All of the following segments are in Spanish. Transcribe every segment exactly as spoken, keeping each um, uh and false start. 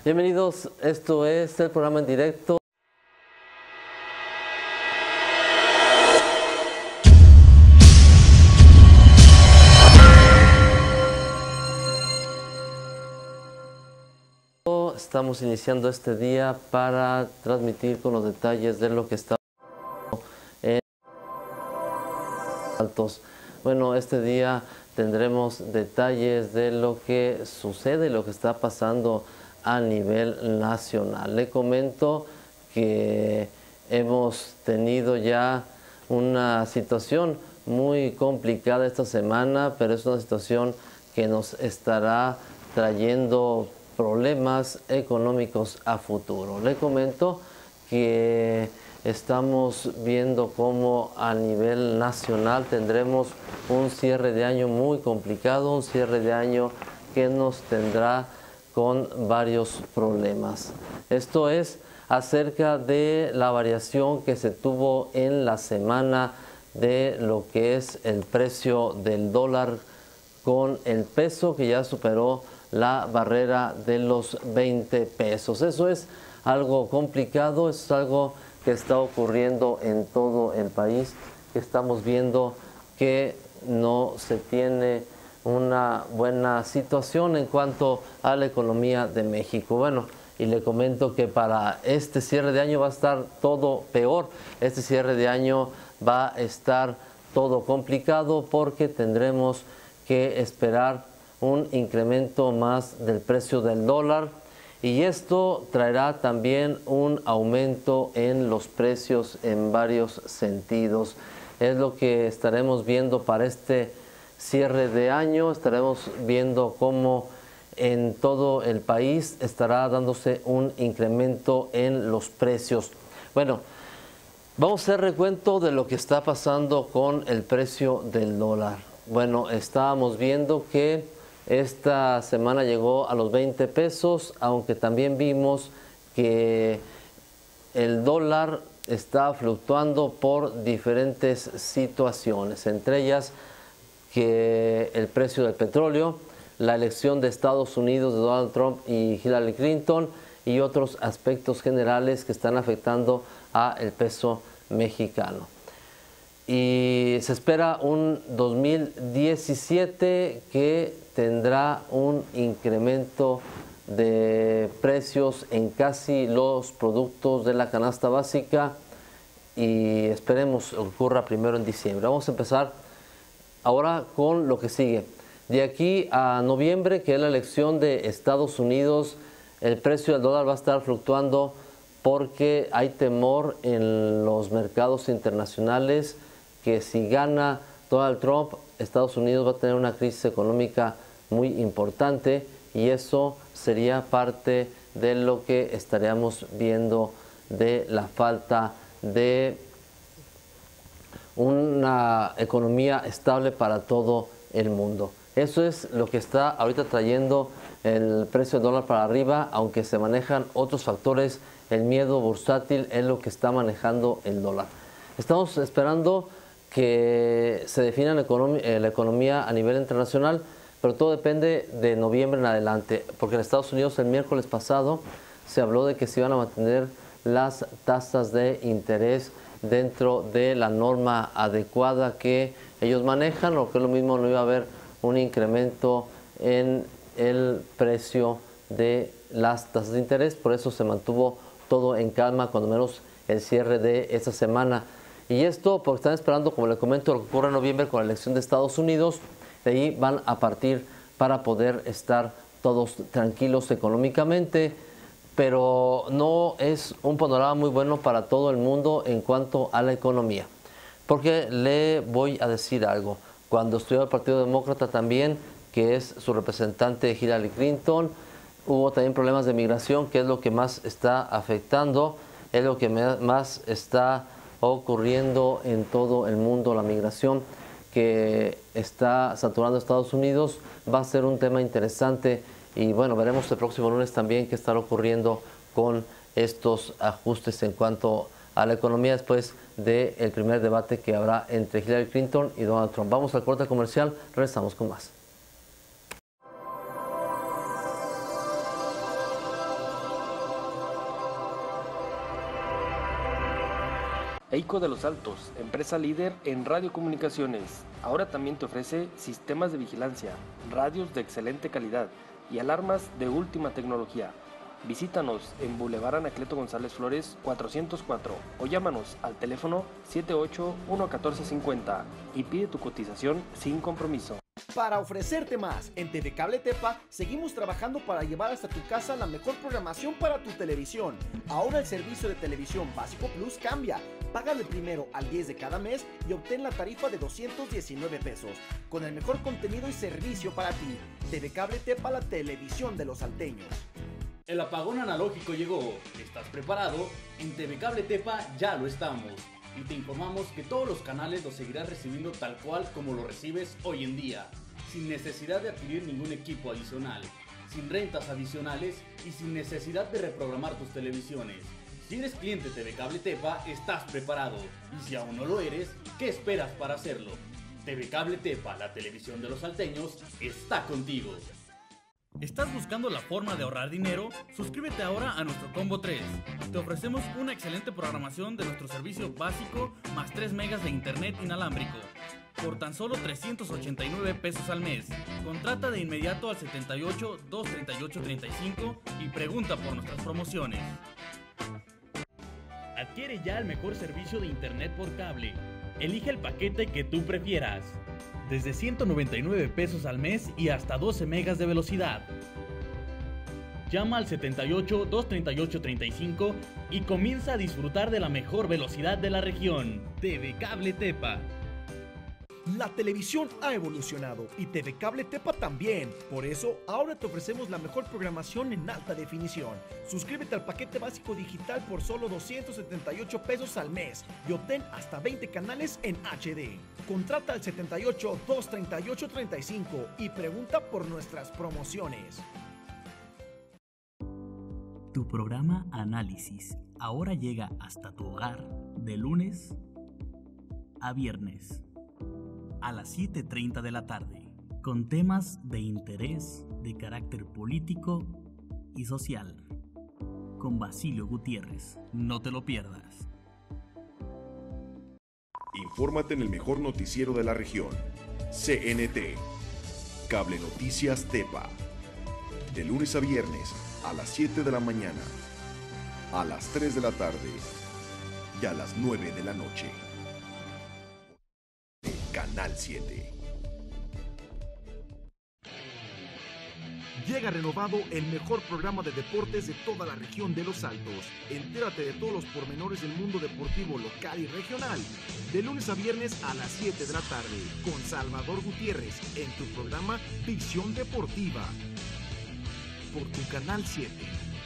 Bienvenidos, esto es el programa en directo. Estamos iniciando este día para transmitir con los detalles de lo que está en altos. Bueno, este día tendremos detalles de lo que sucede, lo que está pasando a nivel nacional. Le comento que hemos tenido ya una situación muy complicada esta semana, pero es una situación que nos estará trayendo problemas económicos a futuro. Le comento que estamos viendo cómo a nivel nacional tendremos un cierre de año muy complicado, un cierre de año que nos tendrá con varios problemas. Esto es acerca de la variación que se tuvo en la semana de lo que es el precio del dólar con el peso, que ya superó la barrera de los veinte pesos. Eso es algo complicado, es algo que está ocurriendo en todo el país, que estamos viendo que no se tiene una buena situación en cuanto a la economía de México. Bueno, y le comento que para este cierre de año va a estar todo peor. Este cierre de año va a estar todo complicado porque tendremos que esperar un incremento más del precio del dólar, y esto traerá también un aumento en los precios en varios sentidos. Es lo que estaremos viendo para este cierre de año. Estaremos viendo cómo en todo el país estará dándose un incremento en los precios. Bueno, vamos a hacer recuento de lo que está pasando con el precio del dólar. Bueno, estábamos viendo que esta semana llegó a los veinte pesos, aunque también vimos que el dólar está fluctuando por diferentes situaciones, entre ellas que el precio del petróleo, la elección de Estados Unidos de Donald Trump y Hillary Clinton y otros aspectos generales que están afectando al peso mexicano. Y se espera un dos mil diecisiete que tendrá un incremento de precios en casi los productos de la canasta básica, y esperemos ocurra primero en diciembre. Vamos a empezar ahora con lo que sigue. De aquí a noviembre, que es la elección de Estados Unidos, el precio del dólar va a estar fluctuando porque hay temor en los mercados internacionales que si gana Donald Trump, Estados Unidos va a tener una crisis económica muy importante, y eso sería parte de lo que estaríamos viendo de la falta de una economía estable para todo el mundo. Eso es lo que está ahorita trayendo el precio del dólar para arriba, aunque se manejan otros factores. El miedo bursátil es lo que está manejando el dólar. Estamos esperando que se defina la economía, la economía a nivel internacional, pero todo depende de noviembre en adelante, porque en Estados Unidos el miércoles pasado se habló de que se iban a mantener las tasas de interés dentro de la norma adecuada que ellos manejan, o que es lo mismo, no iba a haber un incremento en el precio de las tasas de interés. Por eso se mantuvo todo en calma, cuando menos el cierre de esta semana. Y esto porque están esperando, como le comento, lo que ocurre en noviembre con la elección de Estados Unidos. De ahí van a partir para poder estar todos tranquilos económicamente, pero no es un panorama muy bueno para todo el mundo en cuanto a la economía. Porque le voy a decir algo. Cuando estudió el Partido Demócrata también, que es su representante Hillary Clinton, hubo también problemas de migración, que es lo que más está afectando, es lo que más está ocurriendo en todo el mundo. La migración que está saturando Estados Unidos va a ser un tema interesante, y bueno, veremos el próximo lunes también qué estará ocurriendo con estos ajustes en cuanto a la economía después del primer debate que habrá entre Hillary Clinton y Donald Trump. Vamos al corte comercial, regresamos con más. EICO de los Altos, empresa líder en radiocomunicaciones. Ahora también te ofrece sistemas de vigilancia, radios de excelente calidad y alarmas de última tecnología. Visítanos en Boulevard Anacleto González Flores cuatrocientos cuatro o llámanos al teléfono siete ocho uno uno cuatro cinco cero y pide tu cotización sin compromiso. Para ofrecerte más, en T V Cable Tepa seguimos trabajando para llevar hasta tu casa la mejor programación para tu televisión. Ahora el servicio de televisión básico Plus cambia. Paga del primero al diez de cada mes y obtén la tarifa de doscientos diecinueve pesos, con el mejor contenido y servicio para ti. T V Cable Tepa, la televisión de los salteños. El apagón analógico llegó. ¿Estás preparado? En T V Cable Tepa ya lo estamos. Y te informamos que todos los canales los seguirás recibiendo tal cual como lo recibes hoy en día, sin necesidad de adquirir ningún equipo adicional, sin rentas adicionales y sin necesidad de reprogramar tus televisiones. Si eres cliente T V Cable Tepa, estás preparado. Y si aún no lo eres, ¿qué esperas para hacerlo? T V Cable Tepa, la televisión de los salteños, está contigo. ¿Estás buscando la forma de ahorrar dinero? Suscríbete ahora a nuestro Combo tres. Te ofrecemos una excelente programación de nuestro servicio básico más tres megas de internet inalámbrico por tan solo trescientos ochenta y nueve pesos al mes. Contrata de inmediato al setenta y ocho, dos treinta y ocho, treinta y cinco y pregunta por nuestras promociones. Adquiere ya el mejor servicio de internet por cable. Elige el paquete que tú prefieras. Desde ciento noventa y nueve pesos al mes y hasta doce megas de velocidad. Llama al setenta y ocho, dos treinta y ocho, treinta y cinco y comienza a disfrutar de la mejor velocidad de la región. T V Cable Tepa. La televisión ha evolucionado y T V Cable Tepa también. Por eso, ahora te ofrecemos la mejor programación en alta definición. Suscríbete al paquete básico digital por solo doscientos setenta y ocho pesos al mes y obtén hasta veinte canales en H D. Contrata al setenta y ocho, dos treinta y ocho, treinta y cinco y pregunta por nuestras promociones. Tu programa Análisis ahora llega hasta tu hogar de lunes a viernes a las siete treinta de la tarde, con temas de interés de carácter político y social, con Basilio Gutiérrez. No te lo pierdas. Infórmate en el mejor noticiero de la región, C N T, Cable Noticias Tepa, de lunes a viernes a las siete de la mañana, a las tres de la tarde y a las nueve de la noche. Canal siete. Llega renovado el mejor programa de deportes de toda la región de Los Altos. Entérate de todos los pormenores del mundo deportivo local y regional. De lunes a viernes a las siete de la tarde, con Salvador Gutiérrez, en tu programa Visión Deportiva. Por tu Canal siete.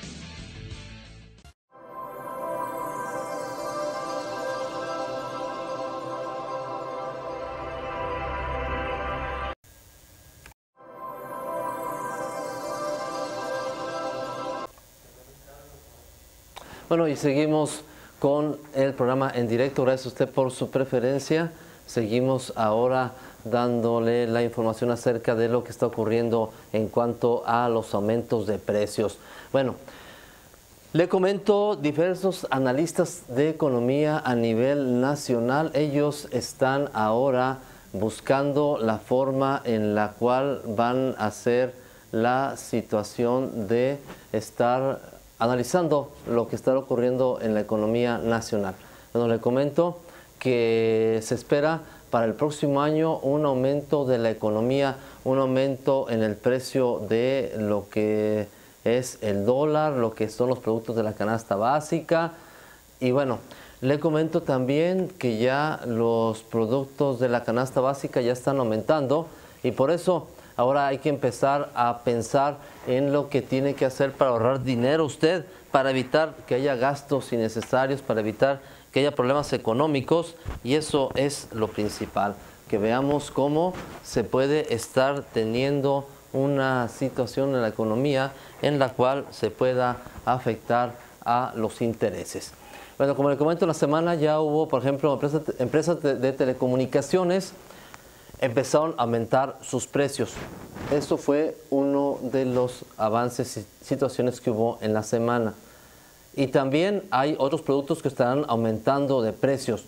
Bueno, y seguimos con el programa en directo. Gracias a usted por su preferencia. Seguimos ahora dándole la información acerca de lo que está ocurriendo en cuanto a los aumentos de precios. Bueno, le comento, diversos analistas de economía a nivel nacional, ellos están ahora buscando la forma en la cual van a hacer la situación de estar analizando lo que está ocurriendo en la economía nacional. Bueno, le comento que se espera para el próximo año un aumento de la economía, un aumento en el precio de lo que es el dólar, lo que son los productos de la canasta básica. Y bueno, le comento también que ya los productos de la canasta básica ya están aumentando y por eso ahora hay que empezar a pensar en lo que tiene que hacer para ahorrar dinero usted, para evitar que haya gastos innecesarios, para evitar que haya problemas económicos, y eso es lo principal, que veamos cómo se puede estar teniendo una situación en la economía en la cual se pueda afectar a los intereses. Bueno, como le comento, en la semana ya hubo, por ejemplo, empresas, empresas de, de telecomunicaciones empezaron a aumentar sus precios. Esto fue uno de los avances y situaciones que hubo en la semana. Y también hay otros productos que estarán aumentando de precios.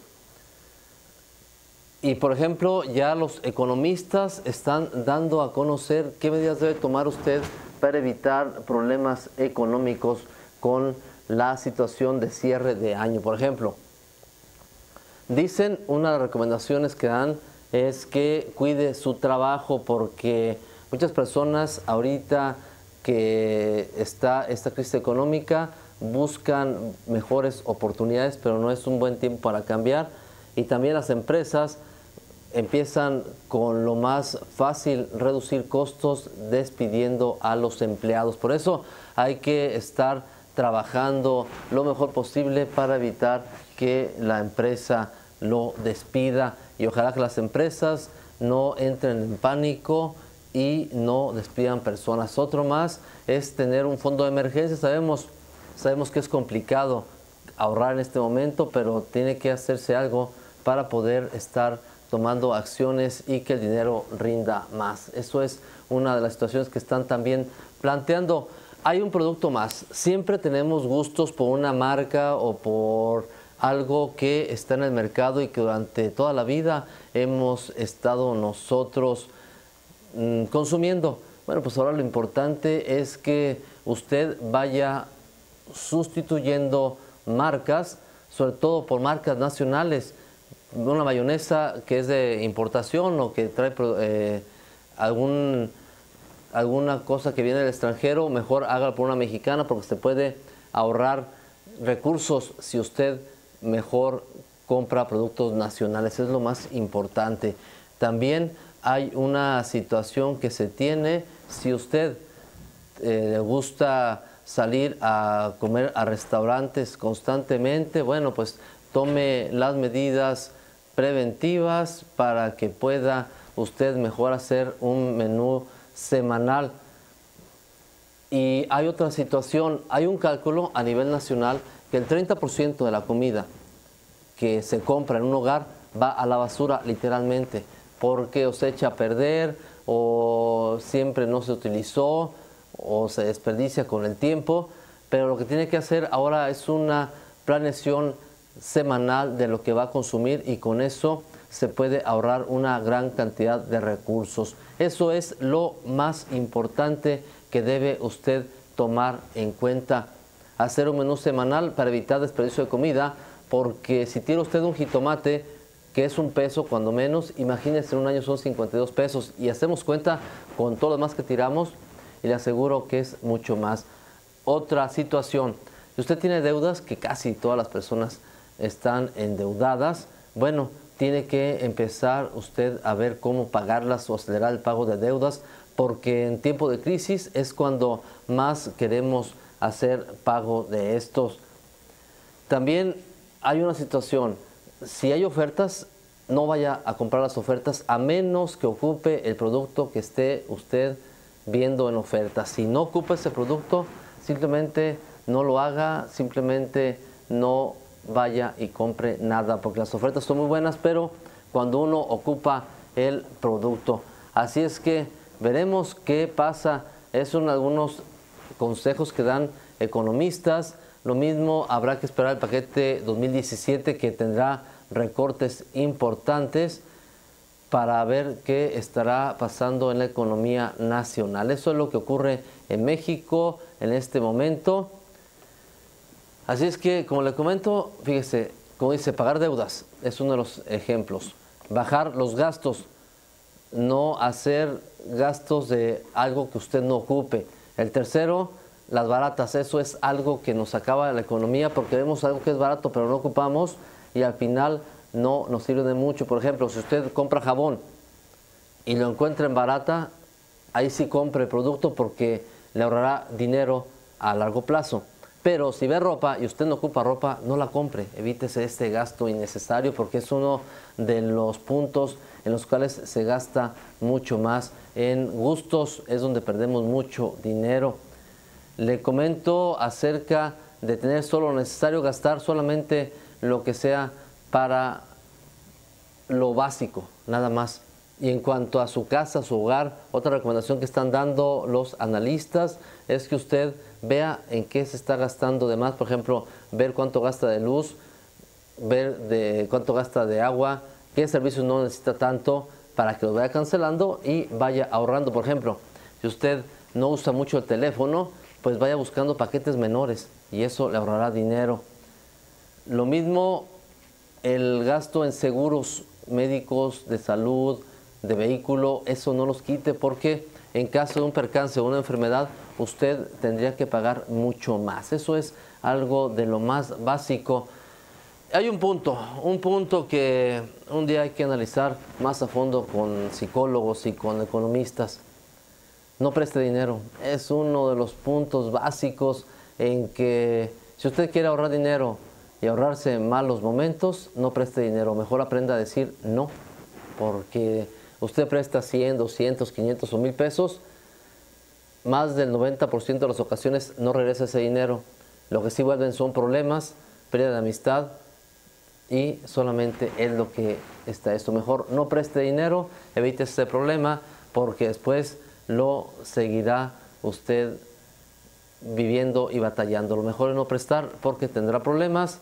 Y por ejemplo, ya los economistas están dando a conocer qué medidas debe tomar usted para evitar problemas económicos con la situación de cierre de año. Por ejemplo, dicen, una de las recomendaciones que dan es que cuide su trabajo, porque muchas personas ahorita que está esta crisis económica buscan mejores oportunidades, pero no es un buen tiempo para cambiar. Y también las empresas empiezan con lo más fácil, reducir costos, despidiendo a los empleados. Por eso hay que estar trabajando lo mejor posible para evitar que la empresa lo despida, y ojalá que las empresas no entren en pánico y no despidan personas. Otro más es tener un fondo de emergencia. Sabemos, sabemos que es complicado ahorrar en este momento, pero tiene que hacerse algo para poder estar tomando acciones y que el dinero rinda más. Eso es una de las situaciones que están también planteando. Hay un producto más. Siempre tenemos gustos por una marca o por algo que está en el mercado y que durante toda la vida hemos estado nosotros mmm, consumiendo. Bueno, pues ahora lo importante es que usted vaya sustituyendo marcas, sobre todo por marcas nacionales. Una mayonesa que es de importación o que trae eh, algún, alguna cosa que viene del extranjero, mejor hágalo por una mexicana, porque se puede ahorrar recursos si usted mejor compra productos nacionales. Es lo más importante. También hay una situación que se tiene, si usted eh, le gusta salir a comer a restaurantes constantemente, bueno, pues tome las medidas preventivas para que pueda usted mejor hacer un menú semanal. Y hay otra situación, hay un cálculo a nivel nacional que el treinta por ciento de la comida que se compra en un hogar va a la basura literalmente, porque o se echa a perder o siempre no se utilizó o se desperdicia con el tiempo. Pero lo que tiene que hacer ahora es una planeación semanal de lo que va a consumir, y con eso se puede ahorrar una gran cantidad de recursos. Eso es lo más importante que debe usted tomar en cuenta. Hacer un menú semanal para evitar desperdicio de comida, porque si tiene usted un jitomate que es un peso cuando menos, imagínese en un año son cincuenta y dos pesos, y hacemos cuenta con todo lo demás que tiramos y le aseguro que es mucho más. Otra situación, si usted tiene deudas, que casi todas las personas están endeudadas, bueno, tiene que empezar usted a ver cómo pagarlas o acelerar el pago de deudas, porque en tiempo de crisis es cuando más queremos hacer pago de estos. También hay una situación, si hay ofertas, no vaya a comprar las ofertas a menos que ocupe el producto que esté usted viendo en oferta. Si no ocupa ese producto, simplemente no lo haga, simplemente no vaya y compre nada, porque las ofertas son muy buenas, pero cuando uno ocupa el producto. Así es que veremos qué pasa. Esos son algunos consejos que dan economistas. Lo mismo habrá que esperar el paquete dos mil diecisiete, que tendrá recortes importantes, para ver qué estará pasando en la economía nacional. Eso es lo que ocurre en México en este momento. Así es que, como le comento, fíjese, como dice, pagar deudas es uno de los ejemplos. Bajar los gastos, no hacer gastos de algo que usted no ocupe. El tercero, las baratas. Eso es algo que nos acaba la economía, porque vemos algo que es barato pero no ocupamos y al final no nos sirve de mucho. Por ejemplo, si usted compra jabón y lo encuentra en barata, ahí sí compre el producto, porque le ahorrará dinero a largo plazo. Pero si ve ropa y usted no ocupa ropa, no la compre. Evítese este gasto innecesario, porque es uno de los puntos en los cuales se gasta mucho más. En gustos es donde perdemos mucho dinero. Le comento acerca de tener solo lo necesario, gastar solamente lo que sea para lo básico, nada más. Y en cuanto a su casa, su hogar, otra recomendación que están dando los analistas es que usted vea en qué se está gastando de más, por ejemplo, ver cuánto gasta de luz, ver de cuánto gasta de agua, qué servicios no necesita tanto para que los vaya cancelando y vaya ahorrando. Por ejemplo, si usted no usa mucho el teléfono, pues vaya buscando paquetes menores y eso le ahorrará dinero. Lo mismo el gasto en seguros médicos, de salud, de vehículo, eso no los quite porque en caso de un percance o una enfermedad, usted tendría que pagar mucho más. Eso es algo de lo más básico. Hay un punto, un punto que un día hay que analizar más a fondo con psicólogos y con economistas. No preste dinero. Es uno de los puntos básicos en que si usted quiere ahorrar dinero y ahorrarse malos momentos, no preste dinero. Mejor aprenda a decir no, porque usted presta cien, doscientos, quinientos o mil pesos, más del noventa por ciento de las ocasiones no regresa ese dinero. Lo que sí vuelven son problemas, pérdida de amistad y solamente es lo que está esto. Mejor no preste dinero, evite ese problema porque después lo seguirá usted viviendo y batallando. Lo mejor es no prestar porque tendrá problemas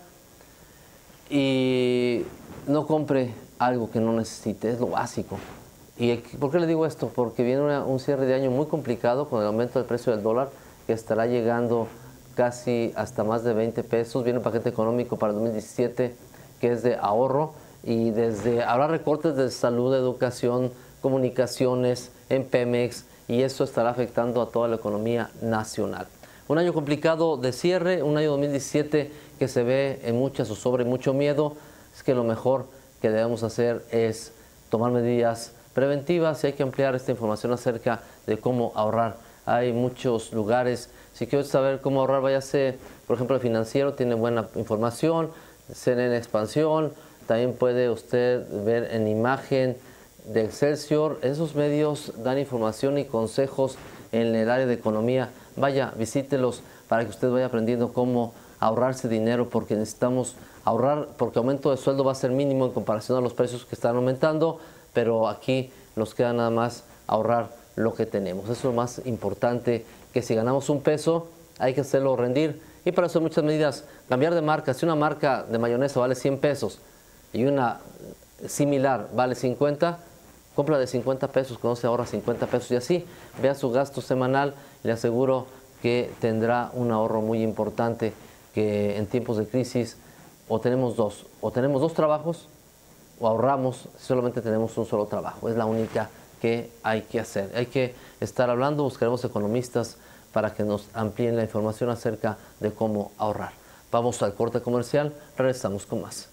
y no compre algo que no necesite, es lo básico. ¿Y por qué le digo esto? Porque viene una, un cierre de año muy complicado con el aumento del precio del dólar que estará llegando casi hasta más de veinte pesos. Viene un paquete económico para el dos mil diecisiete que es de ahorro y desde habrá recortes de salud, educación, comunicaciones, en Pemex y eso estará afectando a toda la economía nacional. Un año complicado de cierre, un año dos mil diecisiete que se ve en mucha zozobra y mucho miedo. Es que lo mejor que debemos hacer es tomar medidas preventivas y hay que ampliar esta información acerca de cómo ahorrar. Hay muchos lugares, si quiere saber cómo ahorrar, váyase, por ejemplo, el Financiero tiene buena información, C N N Expansión, también puede usted ver en Imagen de Excelsior, esos medios dan información y consejos en el área de economía. Vaya, visítelos para que usted vaya aprendiendo cómo ahorrarse dinero porque necesitamos ahorrar porque el aumento de sueldo va a ser mínimo en comparación a los precios que están aumentando, pero aquí nos queda nada más ahorrar lo que tenemos. Eso es lo más importante, que si ganamos un peso hay que hacerlo rendir y para eso hay muchas medidas. Cambiar de marca, si una marca de mayonesa vale cien pesos y una similar vale cincuenta, compra de cincuenta pesos, cuando se ahorra cincuenta pesos y así vea su gasto semanal. Le aseguro que tendrá un ahorro muy importante, que en tiempos de crisis o tenemos dos, o tenemos dos trabajos o ahorramos si solamente tenemos un solo trabajo. Es la única que hay que hacer. Hay que estar hablando, buscaremos economistas para que nos amplíen la información acerca de cómo ahorrar. Vamos al corte comercial, regresamos con más.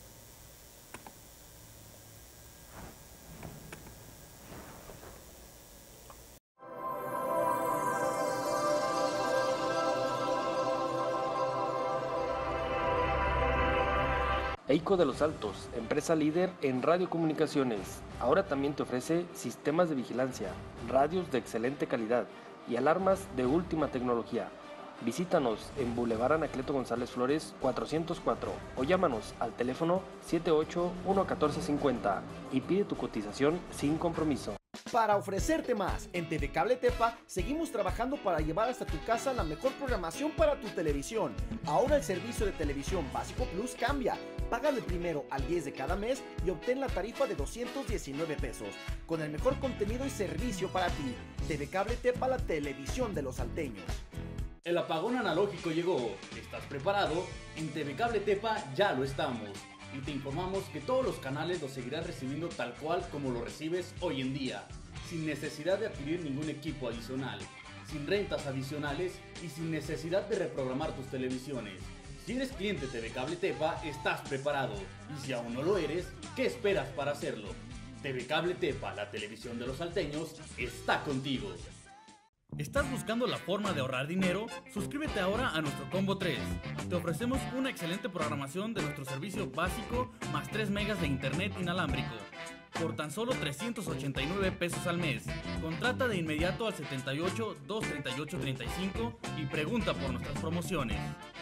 EICO de los Altos, empresa líder en radiocomunicaciones, ahora también te ofrece sistemas de vigilancia, radios de excelente calidad y alarmas de última tecnología. Visítanos en Boulevard Anacleto González Flores cuatrocientos cuatro o llámanos al teléfono siete ocho uno uno cuatro cinco cero y pide tu cotización sin compromiso. Para ofrecerte más, en T V Cable Tepa seguimos trabajando para llevar hasta tu casa la mejor programación para tu televisión. Ahora el servicio de televisión Básico Plus cambia. Paga del primero al diez de cada mes y obtén la tarifa de doscientos diecinueve pesos, con el mejor contenido y servicio para ti. T V Cable Tepa, la televisión de los salteños. El apagón analógico llegó. ¿Estás preparado? En T V Cable Tepa ya lo estamos. Y te informamos que todos los canales los seguirás recibiendo tal cual como lo recibes hoy en día, sin necesidad de adquirir ningún equipo adicional, sin rentas adicionales y sin necesidad de reprogramar tus televisiones. Si eres cliente T V Cable Tepa, estás preparado. Y si aún no lo eres, ¿qué esperas para hacerlo? T V Cable Tepa, la televisión de los salteños, está contigo. ¿Estás buscando la forma de ahorrar dinero? Suscríbete ahora a nuestro Combo tres. Te ofrecemos una excelente programación de nuestro servicio básico más tres megas de internet inalámbrico por tan solo trescientos ochenta y nueve pesos al mes. Contrata de inmediato al setenta y ocho, doscientos treinta y ocho, treinta y cinco y pregunta por nuestras promociones.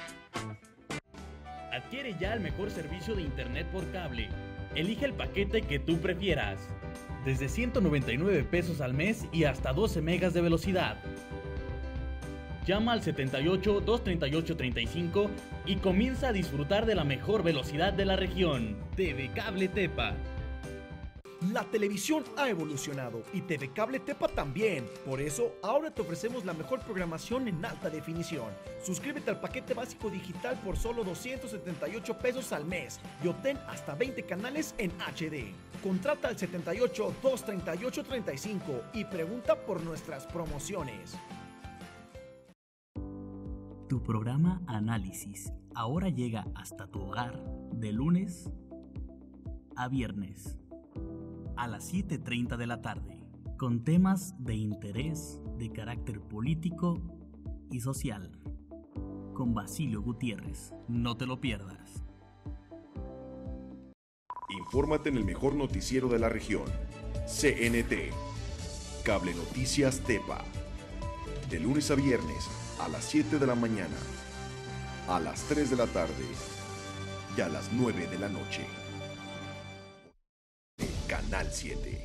Adquiere ya el mejor servicio de internet por cable. Elige el paquete que tú prefieras. Desde ciento noventa y nueve pesos al mes y hasta doce megas de velocidad. Llama al setenta y ocho, dos treinta y ocho, treinta y cinco y comienza a disfrutar de la mejor velocidad de la región. T V Cable Tepa. La televisión ha evolucionado y T V Cable Tepa también. Por eso, ahora te ofrecemos la mejor programación en alta definición. Suscríbete al paquete básico digital por solo doscientos setenta y ocho pesos al mes y obtén hasta veinte canales en H D. Contrata al setenta y ocho, dos treinta y ocho, treinta y cinco y pregunta por nuestras promociones. Tu programa Análisis ahora llega hasta tu hogar de lunes a viernes a las siete treinta de la tarde, con temas de interés de carácter político y social, con Basilio Gutiérrez. No te lo pierdas. Infórmate en el mejor noticiero de la región, C N T, Cable Noticias Tepa, de lunes a viernes a las siete de la mañana, a las tres de la tarde y a las nueve de la noche. Canal siete.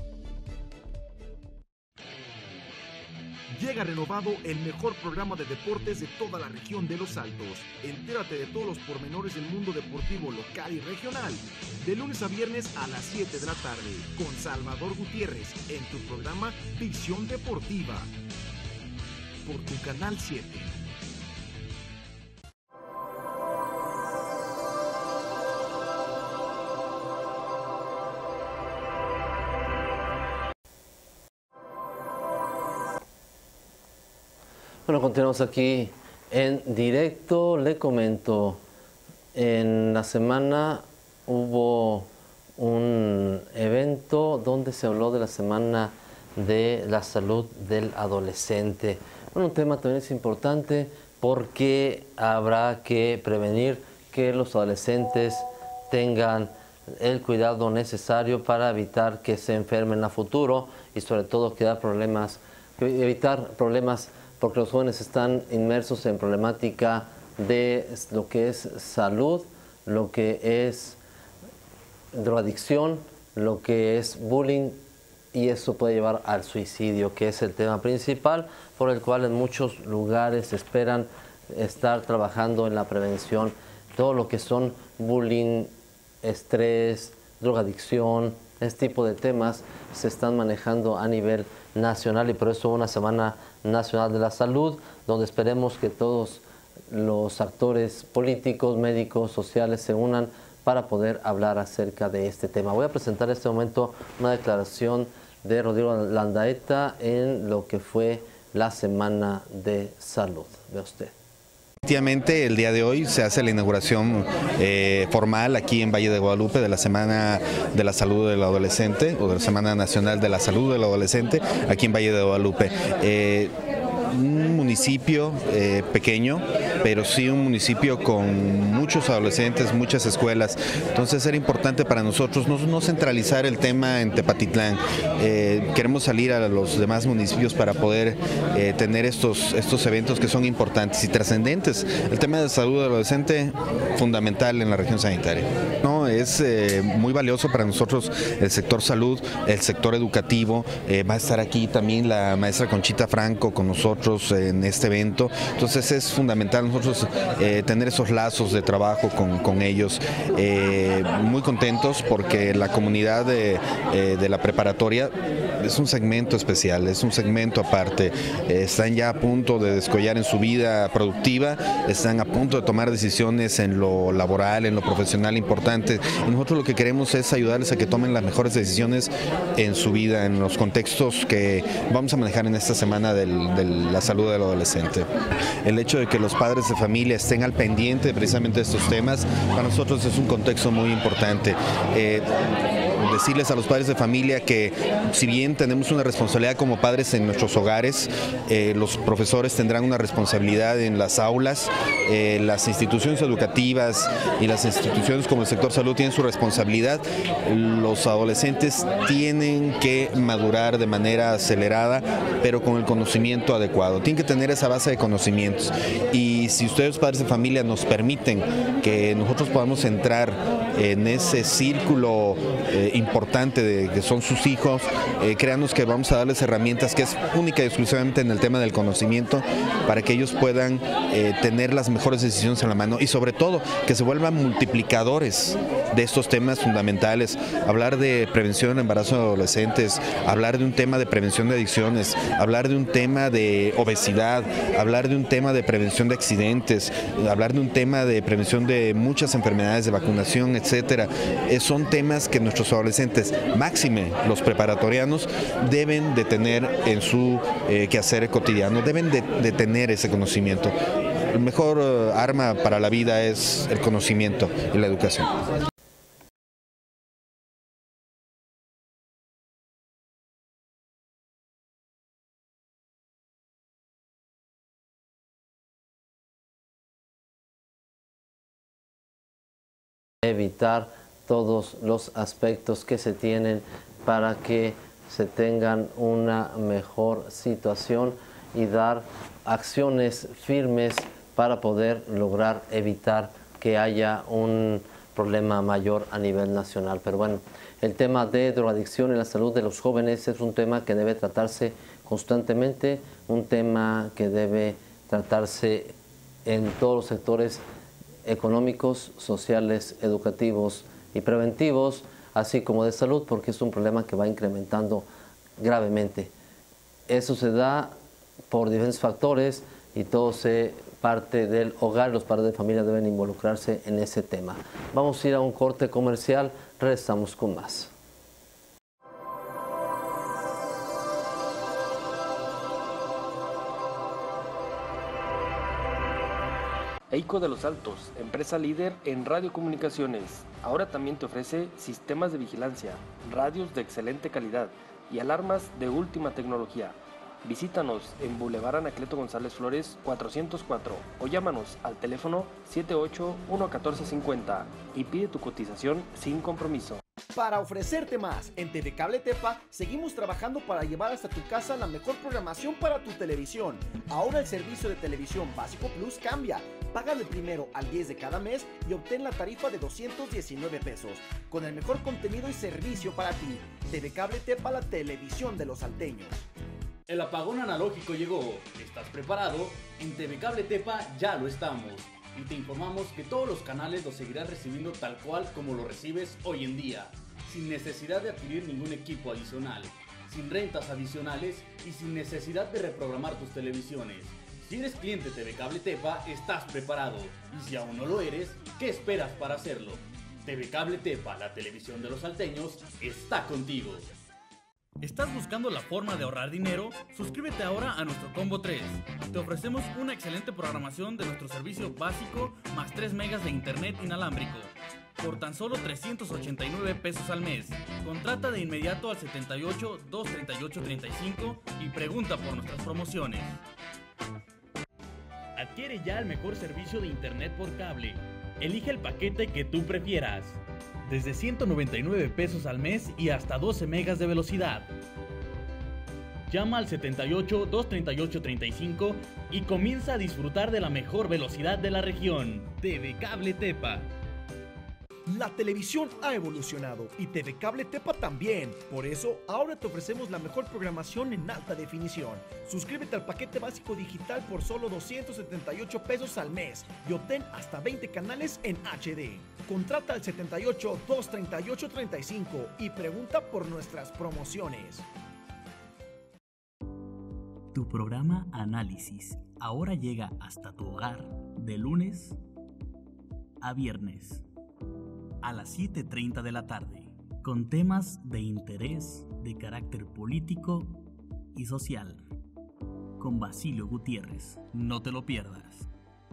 Llega renovado el mejor programa de deportes de toda la región de Los Altos. Entérate de todos los pormenores del mundo deportivo local y regional. De lunes a viernes a las siete de la tarde, con Salvador Gutiérrez, en tu programa Visión Deportiva. Por tu Canal siete. Bueno, continuamos aquí en directo. Le comento, en la semana hubo un evento donde se habló de la Semana de la Salud del Adolescente. Bueno, un tema también es importante porque habrá que prevenir que los adolescentes tengan el cuidado necesario para evitar que se enfermen a futuro y sobre todo que da problemas, evitar problemas porque los jóvenes están inmersos en problemática de lo que es salud, lo que es drogadicción, lo que es bullying, y eso puede llevar al suicidio, que es el tema principal por el cual en muchos lugares esperan estar trabajando en la prevención. Todo lo que son bullying, estrés, drogadicción, este tipo de temas se están manejando a nivel nacional y por eso una Semana Nacional de la Salud, donde esperemos que todos los actores políticos, médicos, sociales se unan para poder hablar acerca de este tema. Voy a presentar en este momento una declaración de Rodrigo Landaeta en lo que fue la Semana de Salud. Vea usted. Efectivamente, el día de hoy se hace la inauguración eh, formal aquí en Valle de Guadalupe de la Semana de la Salud del Adolescente o de la Semana Nacional de la Salud del Adolescente aquí en Valle de Guadalupe. Eh, un municipio eh, pequeño, pero sí un municipio con muchos adolescentes, muchas escuelas, entonces era importante para nosotros no, no centralizar el tema en Tepatitlán. Eh, queremos salir a los demás municipios para poder eh, tener estos, estos eventos que son importantes y trascendentes. El tema de salud del adolescente, fundamental en la región sanitaria. No, es eh, muy valioso para nosotros el sector salud, el sector educativo. Eh, va a estar aquí también la maestra Conchita Franco con nosotros en este evento, entonces es fundamental nosotros eh, tener esos lazos de trabajo con, con ellos. Eh, muy contentos porque la comunidad de, eh, de la preparatoria es un segmento especial, es un segmento aparte. Eh, están ya a punto de descollar en su vida productiva, están a punto de tomar decisiones en lo laboral, en lo profesional importante, y nosotros lo que queremos es ayudarles a que tomen las mejores decisiones en su vida, en los contextos que vamos a manejar en esta semana del, del la salud del adolescente. El hecho de que los padres de familia estén al pendiente precisamente de estos temas, para nosotros es un contexto muy importante. Eh, decirles a los padres de familia que si bien tenemos una responsabilidad como padres en nuestros hogares, eh, los profesores tendrán una responsabilidad en las aulas, eh, las instituciones educativas y las instituciones como el sector salud tienen su responsabilidad. Los adolescentes tienen que madurar de manera acelerada, pero con el conocimiento adecuado. Tienen que tener esa base de conocimientos, y si ustedes padres de familia nos permiten que nosotros podamos entrar en ese círculo eh, importante de que son sus hijos, eh, créanos que vamos a darles herramientas que es única y exclusivamente en el tema del conocimiento para que ellos puedan eh, tener las mejores decisiones en la mano y sobre todo que se vuelvan multiplicadores de estos temas fundamentales. Hablar de prevención del embarazo de adolescentes, hablar de un tema de prevención de adicciones, hablar de un tema de obesidad, hablar de un tema de prevención de accidentes, hablar de un tema de prevención de muchas enfermedades, de vacunación, etcétera. Eh, son temas que nuestros adolescentes, máxime los preparatorianos, deben de tener en su eh, quehacer cotidiano, deben de, de tener ese conocimiento. El mejor uh, arma para la vida es el conocimiento y la educación. Evitar todos los aspectos que se tienen para que se tengan una mejor situación y dar acciones firmes para poder lograr evitar que haya un problema mayor a nivel nacional. Pero bueno, el tema de drogadicción y la salud de los jóvenes es un tema que debe tratarse constantemente, un tema que debe tratarse en todos los sectores económicos, sociales, educativos y preventivos, así como de salud, porque es un problema que va incrementando gravemente. Eso se da por diferentes factores y todo se parte del hogar. Los padres de familia deben involucrarse en ese tema. Vamos a ir a un corte comercial, regresamos con más. EICO de los Altos, empresa líder en radiocomunicaciones, ahora también te ofrece sistemas de vigilancia, radios de excelente calidad y alarmas de última tecnología. Visítanos en Boulevard Anacleto González Flores cuatrocientos cuatro o llámanos al teléfono siete ocho uno uno cuatro cinco cero y pide tu cotización sin compromiso. Para ofrecerte más, en T V Cable Tepa seguimos trabajando para llevar hasta tu casa la mejor programación para tu televisión. Ahora el servicio de televisión básico Plus cambia. Paga del primero al diez de cada mes y obtén la tarifa de doscientos diecinueve pesos, con el mejor contenido y servicio para ti. T V Cable Tepa, la televisión de los salteños. El apagón analógico llegó. ¿Estás preparado? En T V Cable Tepa ya lo estamos. Y te informamos que todos los canales los seguirás recibiendo tal cual como lo recibes hoy en día, sin necesidad de adquirir ningún equipo adicional, sin rentas adicionales y sin necesidad de reprogramar tus televisiones. Si eres cliente T V Cable Tepa, estás preparado. Y si aún no lo eres, ¿qué esperas para hacerlo? T V Cable Tepa, la televisión de los salteños, está contigo. ¿Estás buscando la forma de ahorrar dinero? Suscríbete ahora a nuestro Combo tres. Te ofrecemos una excelente programación de nuestro servicio básico más tres megas de internet inalámbrico por tan solo trescientos ochenta y nueve pesos al mes. Contrata de inmediato al setenta y ocho, dos treinta y ocho, treinta y cinco y pregunta por nuestras promociones. Adquiere ya el mejor servicio de internet por cable. Elige el paquete que tú prefieras. Desde ciento noventa y nueve pesos al mes y hasta doce megas de velocidad. Llama al setenta y ocho, dos treinta y ocho, treinta y cinco y comienza a disfrutar de la mejor velocidad de la región. T V Cable Tepa. La televisión ha evolucionado y T V Cable Tepa también. Por eso, ahora te ofrecemos la mejor programación en alta definición. Suscríbete al paquete básico digital por solo doscientos setenta y ocho pesos al mes y obtén hasta veinte canales en H D. Contrata al setenta y ocho, dos treinta y ocho, treinta y cinco y pregunta por nuestras promociones. Tu programa Análisis ahora llega hasta tu hogar de lunes a viernes a las siete treinta de la tarde, con temas de interés de carácter político y social, con Basilio Gutiérrez. No te lo pierdas.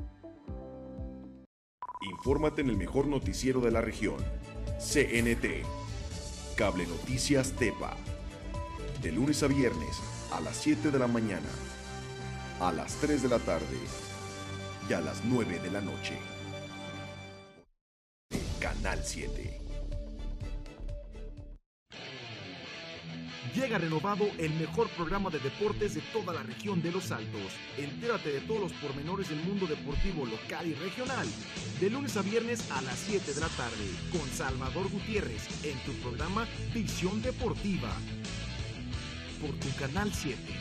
Infórmate en el mejor noticiero de la región, C N T, Cable Noticias Tepa, de lunes a viernes a las siete de la mañana, a las tres de la tarde y a las nueve de la noche. Canal siete. Llega renovado el mejor programa de deportes de toda la región de Los Altos. Entérate de todos los pormenores del mundo deportivo local y regional. De lunes a viernes a las siete de la tarde, con Salvador Gutiérrez, en tu programa Visión Deportiva. Por tu Canal siete.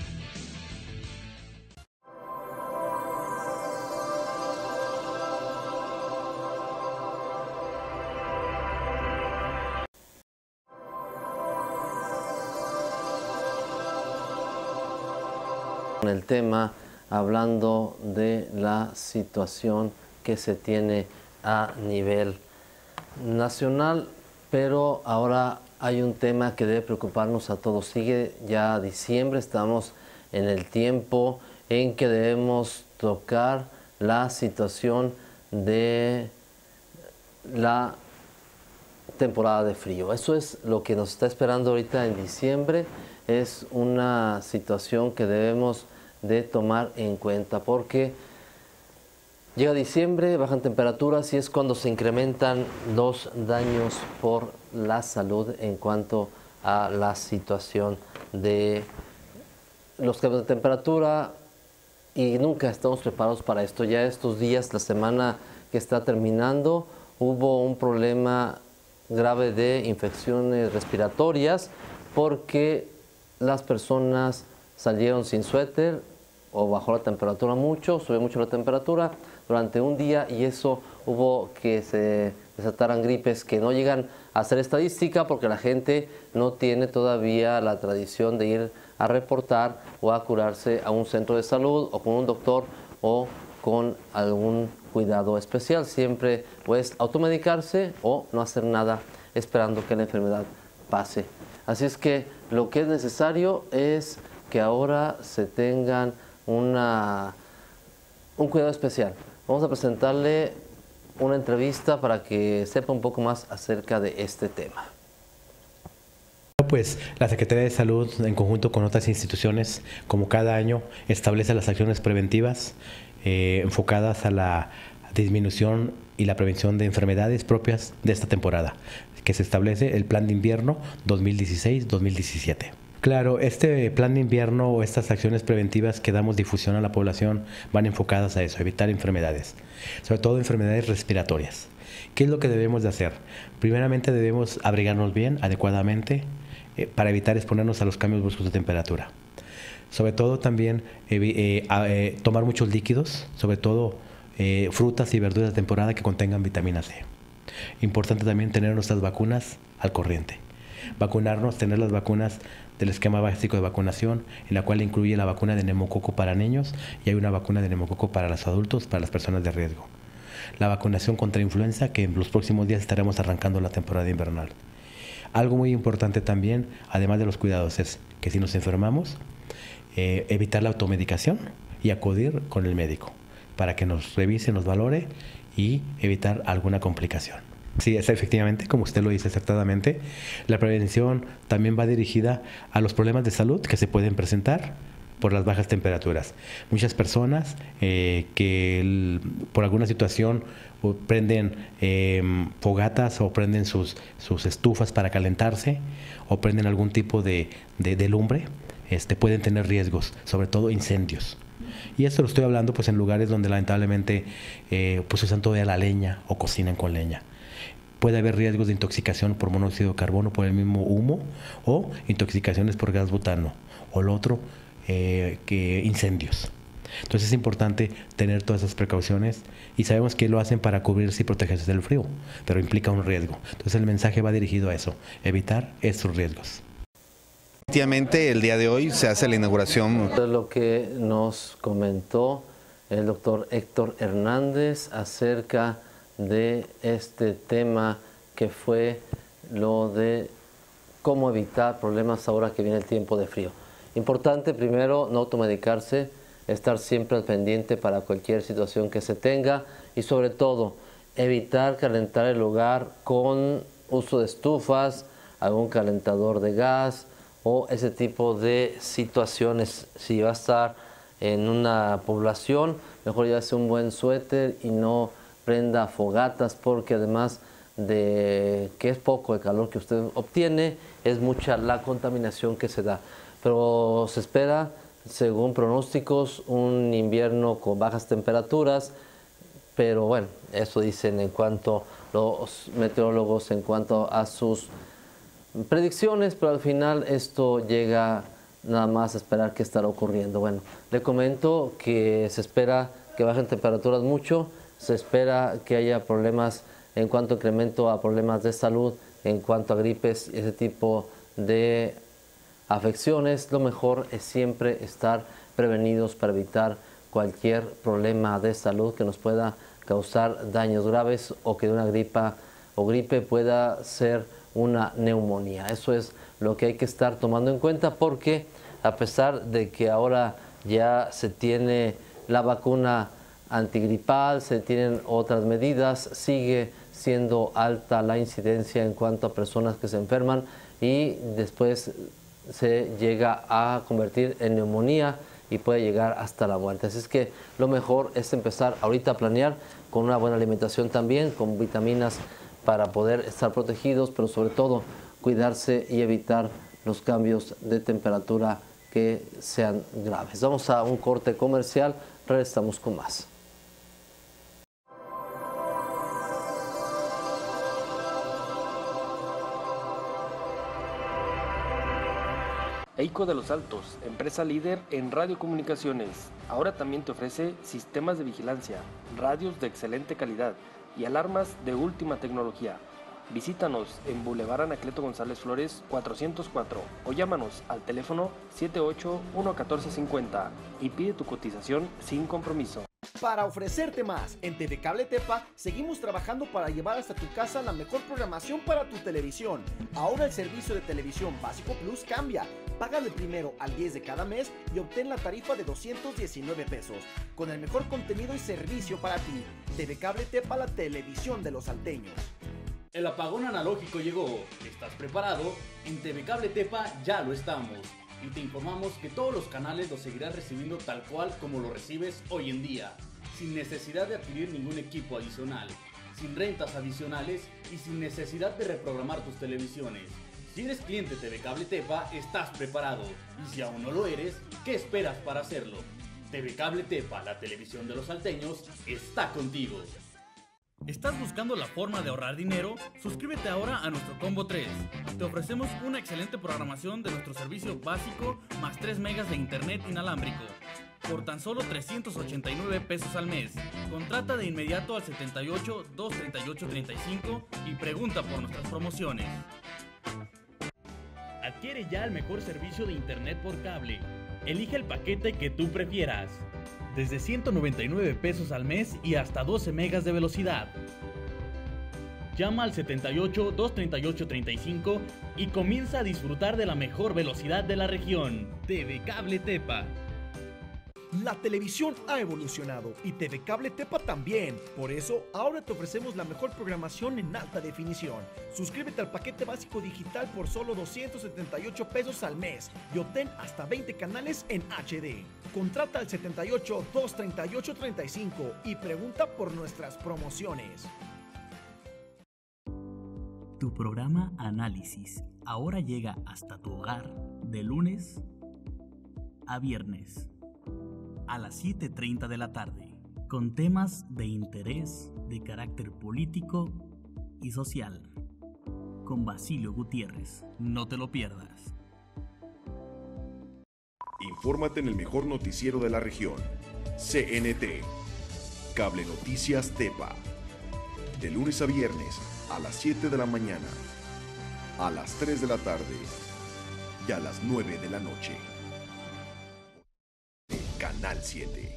El tema hablando de la situación que se tiene a nivel nacional, pero ahora hay un tema que debe preocuparnos a todos. Sigue ya diciembre, estamos en el tiempo en que debemos tocar la situación de la temporada de frío. Eso es lo que nos está esperando ahorita en diciembre. Es una situación que debemos de tomar en cuenta porque llega diciembre, bajan temperaturas y es cuando se incrementan los daños por la salud en cuanto a la situación de los cambios de temperatura, y nunca estamos preparados para esto. Ya estos días, la semana que está terminando, hubo un problema grave de infecciones respiratorias porque las personas salieron sin suéter o bajó la temperatura mucho, subió mucho la temperatura durante un día, y eso hubo que se desataran gripes que no llegan a ser estadística porque la gente no tiene todavía la tradición de ir a reportar o a curarse a un centro de salud o con un doctor o con algún cuidado especial. Siempre pues automedicarse o no hacer nada esperando que la enfermedad pase. Así es que lo que es necesario es que ahora se tengan una, un cuidado especial. Vamos a presentarle una entrevista para que sepa un poco más acerca de este tema. Pues la Secretaría de Salud, en conjunto con otras instituciones, como cada año, establece las acciones preventivas eh, enfocadas a la disminución y la prevención de enfermedades propias de esta temporada, que se establece el Plan de Invierno dos mil dieciséis dos mil diecisiete. Claro, este plan de invierno o estas acciones preventivas que damos difusión a la población van enfocadas a eso, a evitar enfermedades, sobre todo enfermedades respiratorias. ¿Qué es lo que debemos de hacer? Primeramente debemos abrigarnos bien, adecuadamente, eh, para evitar exponernos a los cambios bruscos de temperatura. Sobre todo también eh, eh, eh, tomar muchos líquidos, sobre todo eh, frutas y verduras de temporada que contengan vitamina C. Importante también tener nuestras vacunas al corriente. Vacunarnos, tener las vacunas del esquema básico de vacunación, en la cual incluye la vacuna de neumococo para niños y hay una vacuna de neumococo para los adultos, para las personas de riesgo. La vacunación contra influenza, que en los próximos días estaremos arrancando la temporada invernal. Algo muy importante también, además de los cuidados, es que si nos enfermamos, eh, evitar la automedicación y acudir con el médico para que nos revise, nos valore y evitar alguna complicación. Sí, es efectivamente, como usted lo dice acertadamente, la prevención también va dirigida a los problemas de salud que se pueden presentar por las bajas temperaturas. Muchas personas eh, que el, por alguna situación o prenden eh, fogatas o prenden sus, sus estufas para calentarse o prenden algún tipo de, de, de lumbre, este, pueden tener riesgos, sobre todo incendios. Y esto lo estoy hablando pues en lugares donde lamentablemente eh, pues usan todavía la leña o cocinan con leña. Puede haber riesgos de intoxicación por monóxido de carbono por el mismo humo o intoxicaciones por gas butano o lo otro, eh, que incendios. Entonces es importante tener todas esas precauciones y sabemos que lo hacen para cubrirse y protegerse del frío, pero implica un riesgo. Entonces el mensaje va dirigido a eso, evitar estos riesgos. Efectivamente, el día de hoy se hace la inauguración. Esto es lo que nos comentó el doctor Héctor Hernández acerca de este tema que fue lo de cómo evitar problemas ahora que viene el tiempo de frío. Importante primero no automedicarse, estar siempre al pendiente para cualquier situación que se tenga y sobre todo evitar calentar el hogar con uso de estufas, algún calentador de gas o ese tipo de situaciones. Si va a estar en una población, mejor llévese un buen suéter y no prenda fogatas porque además de que es poco el calor que usted obtiene, es mucha la contaminación que se da. Pero se espera, según pronósticos, un invierno con bajas temperaturas, pero bueno, eso dicen en cuanto los meteorólogos, en cuanto a sus predicciones, pero al final esto llega nada más a esperar qué estará ocurriendo. Bueno, le comento que se espera que bajen temperaturas mucho, se espera que haya problemas en cuanto a incremento a problemas de salud, en cuanto a gripes y ese tipo de afecciones. Lo mejor es siempre estar prevenidos para evitar cualquier problema de salud que nos pueda causar daños graves o que de una gripa o gripe pueda ser una neumonía. Eso es lo que hay que estar tomando en cuenta, porque a pesar de que ahora ya se tiene la vacuna antigripal, se tienen otras medidas, sigue siendo alta la incidencia en cuanto a personas que se enferman y después se llega a convertir en neumonía y puede llegar hasta la muerte. Así es que lo mejor es empezar ahorita a planear con una buena alimentación también, con vitaminas para poder estar protegidos, pero sobre todo cuidarse y evitar los cambios de temperatura que sean graves. Vamos a un corte comercial, regresamos con más. EICO de los Altos, empresa líder en radiocomunicaciones. Ahora también te ofrece sistemas de vigilancia, radios de excelente calidad y alarmas de última tecnología. Visítanos en Boulevard Anacleto González Flores cuatrocientos cuatro o llámanos al teléfono siete ocho uno uno cuatro cinco cero y pide tu cotización sin compromiso. Para ofrecerte más, en T V Cable Tepa seguimos trabajando para llevar hasta tu casa la mejor programación para tu televisión. Ahora el servicio de televisión básico Plus cambia. Paga del primero al diez de cada mes y obtén la tarifa de doscientos diecinueve pesos, con el mejor contenido y servicio para ti. T V Cable Tepa, la televisión de los salteños. El apagón analógico llegó. ¿Estás preparado? En T V Cable Tepa ya lo estamos. Y te informamos que todos los canales los seguirás recibiendo tal cual como lo recibes hoy en día, sin necesidad de adquirir ningún equipo adicional, sin rentas adicionales y sin necesidad de reprogramar tus televisiones. Si eres cliente T V Cable Tepa, estás preparado. Y si aún no lo eres, ¿qué esperas para hacerlo? T V Cable Tepa, la televisión de los salteños, está contigo. ¿Estás buscando la forma de ahorrar dinero? Suscríbete ahora a nuestro Combo tres. Te ofrecemos una excelente programación de nuestro servicio básico más tres megas de internet inalámbrico por tan solo trescientos ochenta y nueve pesos al mes. Contrata de inmediato al setenta y ocho, dos treinta y ocho, treinta y cinco y pregunta por nuestras promociones. Adquiere ya el mejor servicio de internet por cable. Elige el paquete que tú prefieras. Desde ciento noventa y nueve pesos al mes y hasta doce megas de velocidad. Llama al setenta y ocho, dos treinta y ocho, treinta y cinco y comienza a disfrutar de la mejor velocidad de la región. T V Cable Tepa. La televisión ha evolucionado y T V Cable Tepa también. Por eso, ahora te ofrecemos la mejor programación en alta definición. Suscríbete al paquete básico digital por solo doscientos setenta y ocho pesos al mes y obtén hasta veinte canales en H D. Contrata al setenta y ocho, dos treinta y ocho, treinta y cinco y pregunta por nuestras promociones. Tu programa Análisis ahora llega hasta tu hogar de lunes a viernes a las siete treinta de la tarde, con temas de interés de carácter político y social, con Basilio Gutiérrez. No te lo pierdas. Infórmate en el mejor noticiero de la región, C N T, Cable Noticias Tepa, de lunes a viernes a las siete de la mañana, a las tres de la tarde y a las nueve de la noche. Canal siete.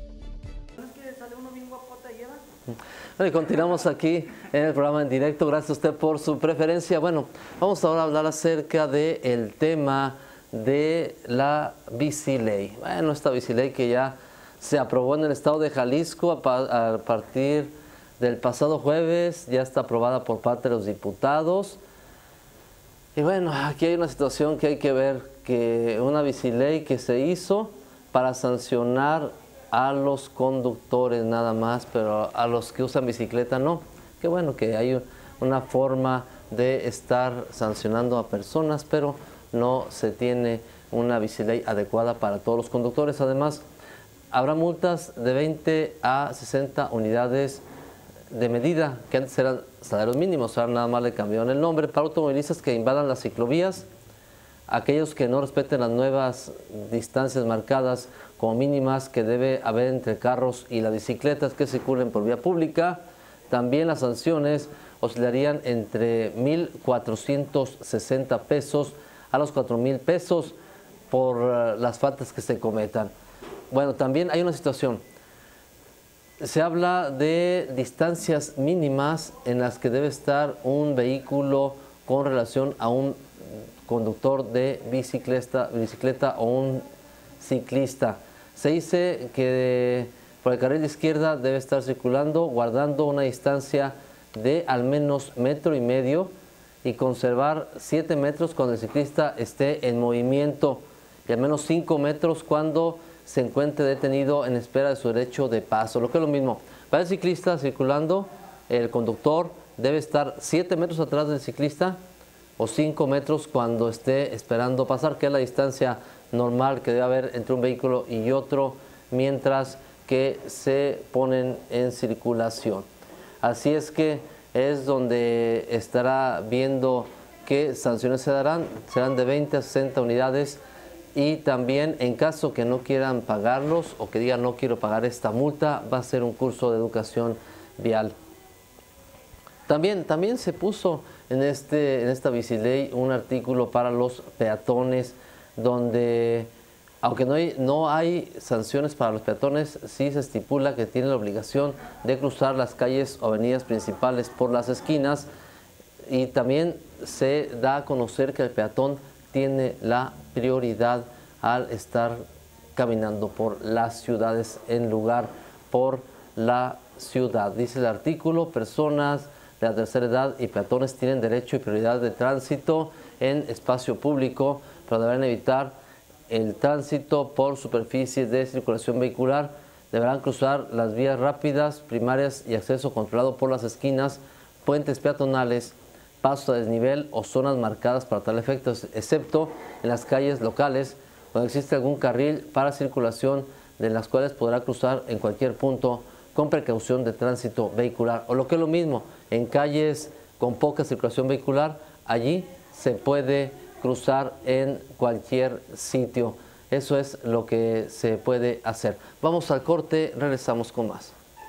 Bueno, y continuamos aquí en el programa en directo. Gracias a usted por su preferencia. Bueno, vamos ahora a hablar acerca del tema de la biciley. Bueno, esta biciley que ya se aprobó en el estado de Jalisco a, pa a partir del pasado jueves, ya está aprobada por parte de los diputados. Y bueno, aquí hay una situación que hay que ver, que una biciley que se hizo para sancionar a los conductores nada más, pero a los que usan bicicleta no. Qué bueno que hay una forma de estar sancionando a personas, pero no se tiene una biciley adecuada para todos los conductores. Además, habrá multas de veinte a sesenta unidades de medida, que antes eran salarios mínimos, ahora nada más le cambiaron el nombre, para automovilistas que invadan las ciclovías, aquellos que no respeten las nuevas distancias marcadas como mínimas que debe haber entre carros y las bicicletas que circulen por vía pública. También las sanciones oscilarían entre mil cuatrocientos sesenta pesos a los cuatro mil pesos por uh, las faltas que se cometan. Bueno, también hay una situación. Se habla de distancias mínimas en las que debe estar un vehículo con relación a un conductor de bicicleta, bicicleta o un ciclista. Se dice que por el carril de izquierda debe estar circulando guardando una distancia de al menos metro y medio y conservar siete metros cuando el ciclista esté en movimiento y al menos cinco metros cuando se encuentre detenido en espera de su derecho de paso. Lo que es lo mismo, para el ciclista circulando, el conductor debe estar siete metros atrás del ciclista o cinco metros cuando esté esperando pasar, que es la distancia normal que debe haber entre un vehículo y otro mientras que se ponen en circulación. Así es que es donde estará viendo qué sanciones se darán, serán de veinte a sesenta unidades. Y también en caso que no quieran pagarlos o que digan no quiero pagar esta multa, va a ser un curso de educación vial. También, también se puso en, este, en esta biciley un artículo para los peatones donde, aunque no hay, no hay sanciones para los peatones, sí se estipula que tienen la obligación de cruzar las calles o avenidas principales por las esquinas y también se da a conocer que el peatón tiene la prioridad al estar caminando por las ciudades en lugar por la ciudad. Dice el artículo, personas de la tercera edad y peatones tienen derecho y prioridad de tránsito en espacio público, pero deberán evitar el tránsito por superficies de circulación vehicular, deberán cruzar las vías rápidas, primarias y acceso controlado por las esquinas, puentes peatonales, pasos a desnivel o zonas marcadas para tal efecto, excepto en las calles locales donde existe algún carril para circulación de las cuales podrá cruzar en cualquier punto con precaución de tránsito vehicular. O lo que es lo mismo, en calles con poca circulación vehicular, allí se puede cruzar en cualquier sitio. Eso es lo que se puede hacer. Vamos al corte, regresamos con más.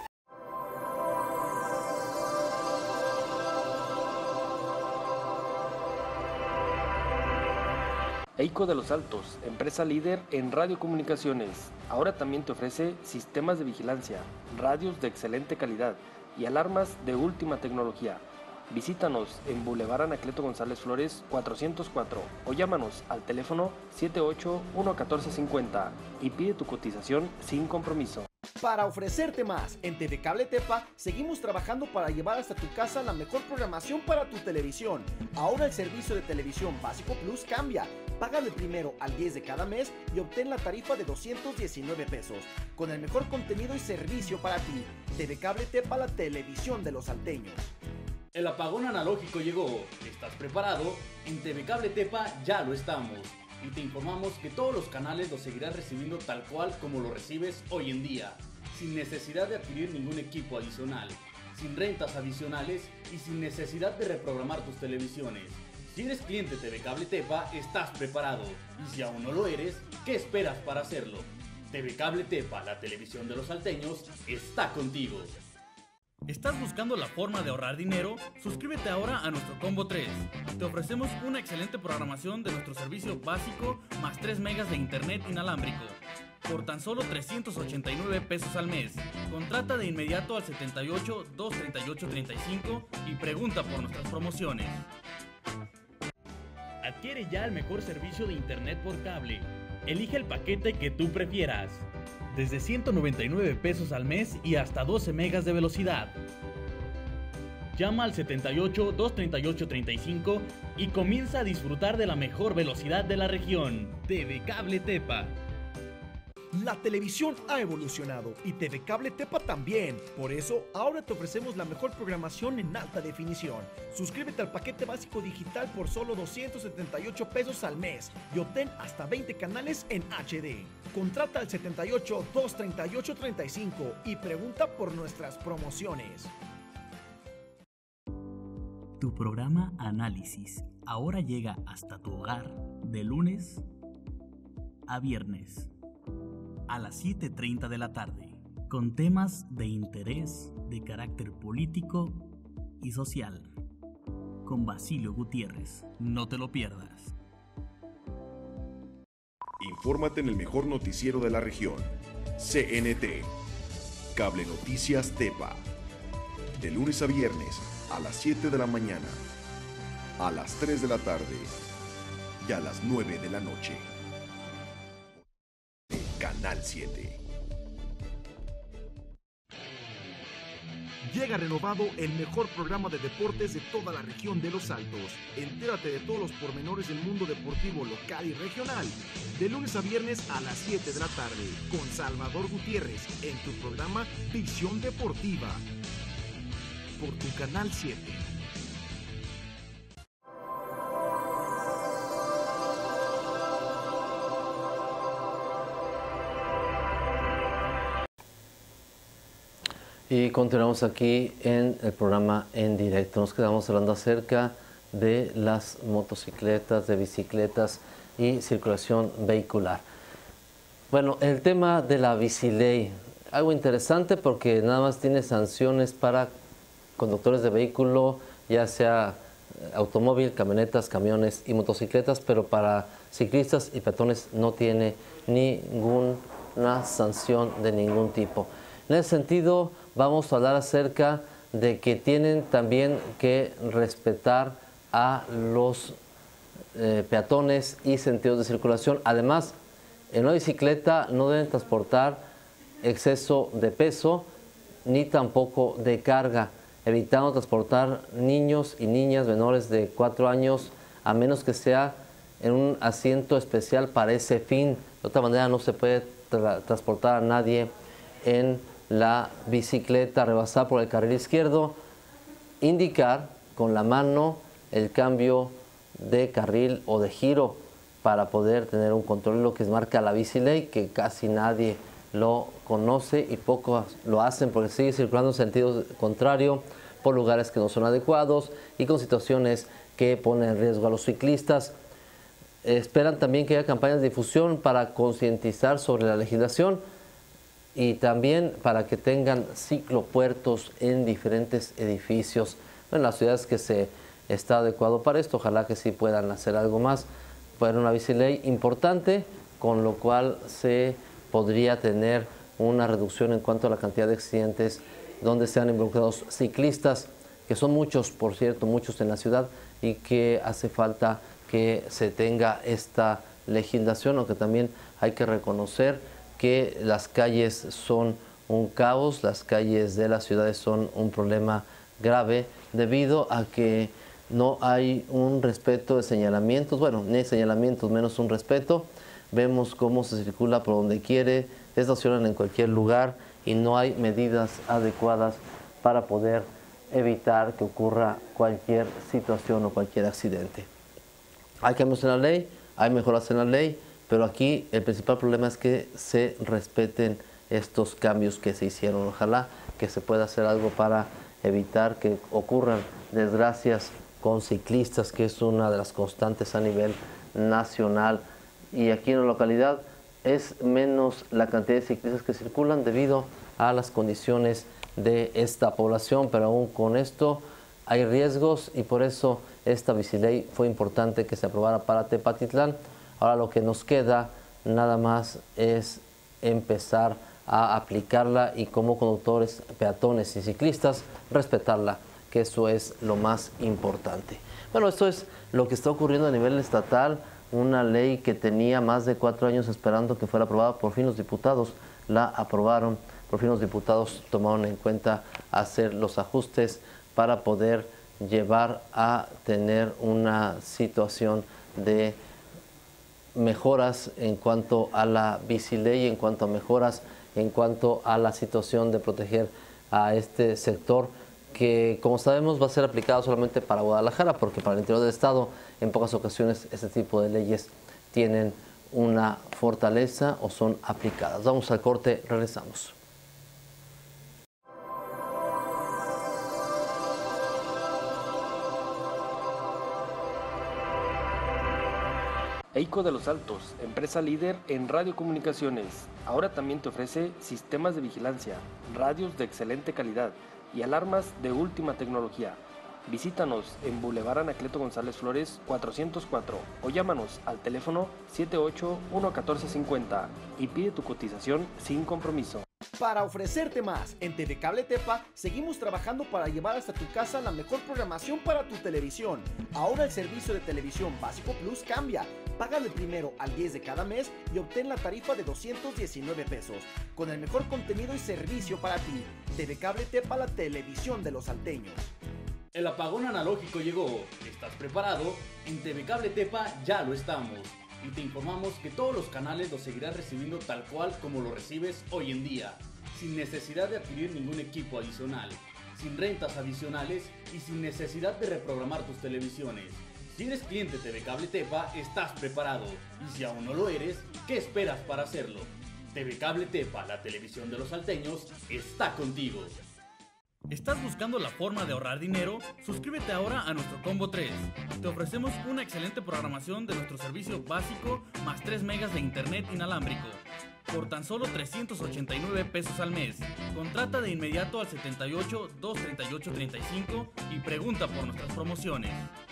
EICO de los Altos, empresa líder en radiocomunicaciones. Ahora también te ofrece sistemas de vigilancia, radios de excelente calidad y alarmas de última tecnología. Visítanos en Boulevard Anacleto González Flores cuatrocientos cuatro o llámanos al teléfono siete ocho uno uno cuatro cinco cero y pide tu cotización sin compromiso. Para ofrecerte más, en T V Cable Tepa seguimos trabajando para llevar hasta tu casa la mejor programación para tu televisión. Ahora el servicio de televisión básico plus cambia. Paga del primero al diez de cada mes y obtén la tarifa de doscientos diecinueve pesos, con el mejor contenido y servicio para ti. T V Cable Tepa, la televisión de los salteños. El apagón analógico llegó. ¿Estás preparado? En T V Cable Tepa ya lo estamos. Y te informamos que todos los canales los seguirás recibiendo tal cual como lo recibes hoy en día, sin necesidad de adquirir ningún equipo adicional, sin rentas adicionales y sin necesidad de reprogramar tus televisiones. Si eres cliente T V Cable Tepa, estás preparado. Y si aún no lo eres, ¿qué esperas para hacerlo? T V Cable Tepa, la televisión de los salteños, está contigo. ¿Estás buscando la forma de ahorrar dinero? Suscríbete ahora a nuestro Combo tres. Te ofrecemos una excelente programación de nuestro servicio básico más tres megas de internet inalámbrico por tan solo trescientos ochenta y nueve pesos al mes. Contrata de inmediato al setenta y ocho, dos treinta y ocho, treinta y cinco y pregunta por nuestras promociones. Adquiere ya el mejor servicio de internet por cable. Elige el paquete que tú prefieras. Desde ciento noventa y nueve pesos al mes y hasta doce megas de velocidad. Llama al setenta y ocho, dos treinta y ocho, treinta y cinco y comienza a disfrutar de la mejor velocidad de la región. T V Cable Tepa. La televisión ha evolucionado y T V Cable Tepa también. Por eso, ahora te ofrecemos la mejor programación en alta definición. Suscríbete al paquete básico digital por solo doscientos setenta y ocho pesos al mes y obtén hasta veinte canales en H D. Contrata al setenta y ocho, doscientos treinta y ocho, treinta y cinco y pregunta por nuestras promociones. Tu programa Análisis ahora llega hasta tu hogar de lunes a viernes a las siete treinta de la tarde, con temas de interés de carácter político y social, con Basilio Gutiérrez. No te lo pierdas. Infórmate en el mejor noticiero de la región, C N T, Cable Noticias Tepa, de lunes a viernes a las siete de la mañana, a las tres de la tarde y a las nueve de la noche. Canal siete. Llega renovado el mejor programa de deportes de toda la región de Los Altos. Entérate de todos los pormenores del mundo deportivo local y regional. De lunes a viernes a las siete de la tarde, con Salvador Gutiérrez, en tu programa Visión Deportiva. Por tu Canal siete. Y continuamos aquí en el programa en directo. Nos quedamos hablando acerca de las motocicletas, de bicicletas y circulación vehicular. Bueno, el tema de la biciley, algo interesante porque nada más tiene sanciones para conductores de vehículo, ya sea automóvil, camionetas, camiones y motocicletas, pero para ciclistas y peatones no tiene ninguna sanción de ningún tipo. En ese sentido, vamos a hablar acerca de que tienen también que respetar a los eh, peatones y sentidos de circulación. Además, en una bicicleta no deben transportar exceso de peso ni tampoco de carga, evitando transportar niños y niñas menores de cuatro años, a menos que sea en un asiento especial para ese fin. De otra manera no se puede tra transportar a nadie en la bicicleta, rebasar por el carril izquierdo, indicar con la mano el cambio de carril o de giro para poder tener un control, lo que marca la biciley, que casi nadie lo conoce y pocos lo hacen porque sigue circulando en sentido contrario por lugares que no son adecuados y con situaciones que ponen en riesgo a los ciclistas. Esperan también que haya campañas de difusión para concientizar sobre la legislación y también para que tengan ciclopuertos en diferentes edificios. En las ciudades que se está adecuado para esto, ojalá que sí puedan hacer algo más. Puede una biciley importante, con lo cual se podría tener una reducción en cuanto a la cantidad de accidentes donde sean involucrados ciclistas, que son muchos, por cierto, muchos en la ciudad, y que hace falta que se tenga esta legislación, aunque también hay que reconocer que las calles son un caos, las calles de las ciudades son un problema grave debido a que no hay un respeto de señalamientos, bueno, ni hay señalamientos, menos un respeto. Vemos cómo se circula por donde quiere, estacionan en cualquier lugar y no hay medidas adecuadas para poder evitar que ocurra cualquier situación o cualquier accidente. Hay cambios en la ley, hay mejoras en la ley, pero aquí el principal problema es que se respeten estos cambios que se hicieron. Ojalá que se pueda hacer algo para evitar que ocurran desgracias con ciclistas, que es una de las constantes a nivel nacional. Y aquí en la localidad es menos la cantidad de ciclistas que circulan debido a las condiciones de esta población, pero aún con esto hay riesgos y por eso esta biciley fue importante que se aprobara para Tepatitlán. Ahora lo que nos queda nada más es empezar a aplicarla y como conductores, peatones y ciclistas respetarla, que eso es lo más importante. Bueno, esto es lo que está ocurriendo a nivel estatal, una ley que tenía más de cuatro años esperando que fuera aprobada, por fin los diputados la aprobaron, por fin los diputados tomaron en cuenta hacer los ajustes para poder llevar a tener una situación de mejoras en cuanto a la biciley, en cuanto a mejoras en cuanto a la situación de proteger a este sector, que como sabemos va a ser aplicado solamente para Guadalajara, porque para el interior del estado en pocas ocasiones este tipo de leyes tienen una fortaleza o son aplicadas. Vamos al corte, regresamos. EICO de los Altos, empresa líder en radiocomunicaciones, ahora también te ofrece sistemas de vigilancia, radios de excelente calidad y alarmas de última tecnología. Visítanos en Boulevard Anacleto González Flores cuatrocientos cuatro o llámanos al teléfono siete ocho uno uno cuatro cinco cero y pide tu cotización sin compromiso. Para ofrecerte más, en T V Cable Tepa seguimos trabajando para llevar hasta tu casa la mejor programación para tu televisión. Ahora el servicio de televisión básico plus cambia. Págale primero al diez de cada mes y obtén la tarifa de doscientos diecinueve pesos, con el mejor contenido y servicio para ti. T V Cable Tepa, la televisión de los salteños. El apagón analógico llegó. ¿Estás preparado? En T V Cable Tepa ya lo estamos. Y te informamos que todos los canales los seguirás recibiendo tal cual como lo recibes hoy en día, sin necesidad de adquirir ningún equipo adicional, sin rentas adicionales y sin necesidad de reprogramar tus televisiones. Si eres cliente T V Cable Tepa, estás preparado. Y si aún no lo eres, ¿qué esperas para hacerlo? T V Cable Tepa, la televisión de los salteños, está contigo. ¿Estás buscando la forma de ahorrar dinero? Suscríbete ahora a nuestro Combo tres. Te ofrecemos una excelente programación de nuestro servicio básico más tres megas de internet inalámbrico por tan solo trescientos ochenta y nueve pesos al mes. Contrata de inmediato al setenta y ocho, dos treinta y ocho, treinta y cinco y pregunta por nuestras promociones.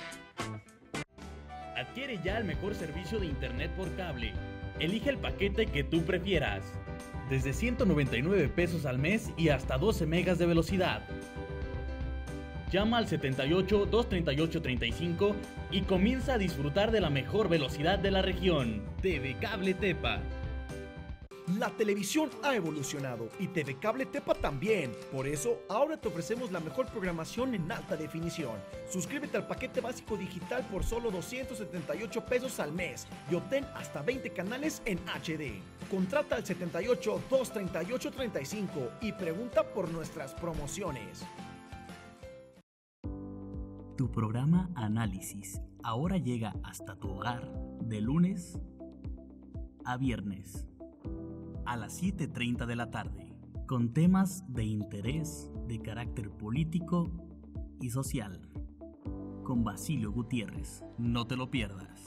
Adquiere ya el mejor servicio de internet por cable. Elige el paquete que tú prefieras. Desde ciento noventa y nueve pesos al mes y hasta doce megas de velocidad. Llama al setenta y ocho, dos treinta y ocho, treinta y cinco y comienza a disfrutar de la mejor velocidad de la región. T V Cable Tepa. La televisión ha evolucionado y T V Cable Tepa también. Por eso, ahora te ofrecemos la mejor programación en alta definición. Suscríbete al paquete básico digital por solo doscientos setenta y ocho pesos al mes y obtén hasta veinte canales en H D. Contrata al setenta y ocho, dos treinta y ocho, treinta y cinco y pregunta por nuestras promociones. Tu programa Análisis ahora llega hasta tu hogar de lunes a viernes a las siete treinta de la tarde, con temas de interés de carácter político y social, con Basilio Gutiérrez. No te lo pierdas.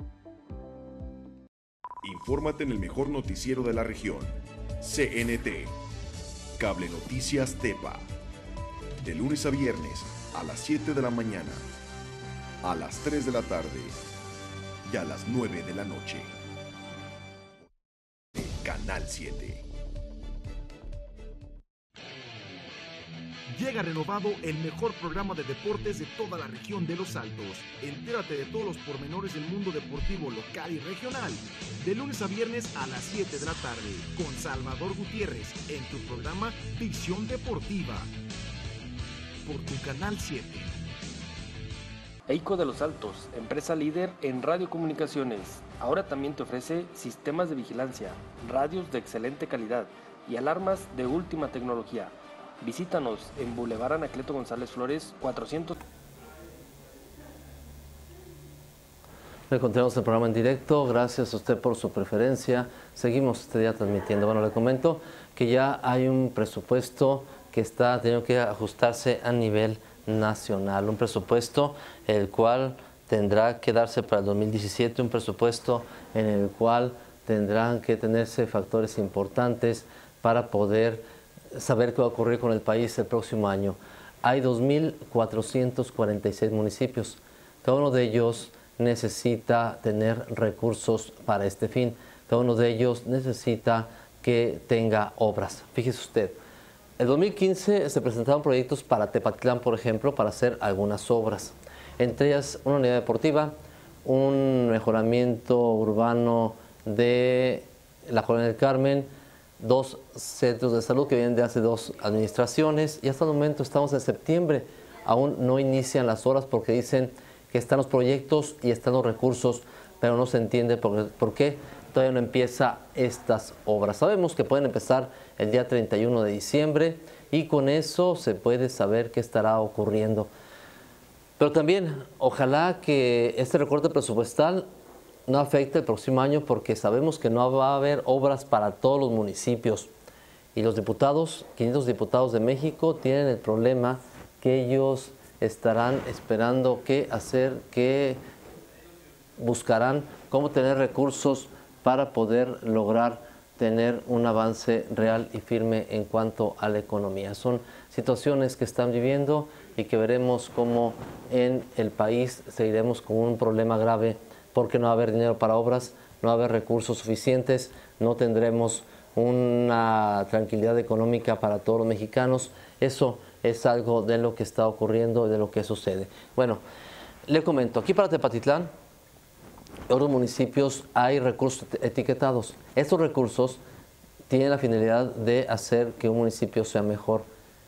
Infórmate en el mejor noticiero de la región, C N T, Cable Noticias Tepa, de lunes a viernes a las siete de la mañana, a las tres de la tarde y a las nueve de la noche. Canal siete. Llega renovado el mejor programa de deportes de toda la región de Los Altos. Entérate de todos los pormenores del mundo deportivo local y regional. De lunes a viernes a las siete de la tarde, con Salvador Gutiérrez, en tu programa Visión Deportiva. Por tu Canal siete. EICO de los Altos, empresa líder en radiocomunicaciones, ahora también te ofrece sistemas de vigilancia, radios de excelente calidad y alarmas de última tecnología. Visítanos en Boulevard Anacleto González Flores cuatrocientos. Le continuamos el programa en directo. Gracias a usted por su preferencia. Seguimos este día transmitiendo. Bueno, le comento que ya hay un presupuesto que está teniendo que ajustarse a nivel nacional. Un presupuesto el cual tendrá que darse para el dos mil diecisiete, un presupuesto en el cual tendrán que tenerse factores importantes para poder saber qué va a ocurrir con el país el próximo año. Hay dos mil cuatrocientos cuarenta y seis municipios. Cada uno de ellos necesita tener recursos para este fin. Cada uno de ellos necesita que tenga obras. Fíjese usted, en dos mil quince se presentaron proyectos para Tepatitlán, por ejemplo, para hacer algunas obras. Entre ellas una unidad deportiva, un mejoramiento urbano de la Colonia del Carmen, dos centros de salud que vienen de hace dos administraciones y hasta el momento estamos en septiembre. Aún no inician las obras porque dicen que están los proyectos y están los recursos pero no se entiende por, por qué todavía no empieza estas obras. Sabemos que pueden empezar el día treinta y uno de diciembre y con eso se puede saber qué estará ocurriendo. Pero también, ojalá que este recorte presupuestal no afecte el próximo año, porque sabemos que no va a haber obras para todos los municipios. Y los diputados, quinientos diputados de México, tienen el problema que ellos estarán esperando qué hacer, que buscarán cómo tener recursos para poder lograr tener un avance real y firme en cuanto a la economía. Son situaciones que están viviendo y que veremos cómo en el país seguiremos con un problema grave, porque no va a haber dinero para obras, no va a haber recursos suficientes, no tendremos una tranquilidad económica para todos los mexicanos. Eso es algo de lo que está ocurriendo y de lo que sucede. Bueno, le comento, aquí para Tepatitlán, en otros municipios hay recursos etiquetados. Estos recursos tienen la finalidad de hacer que un municipio sea mejor,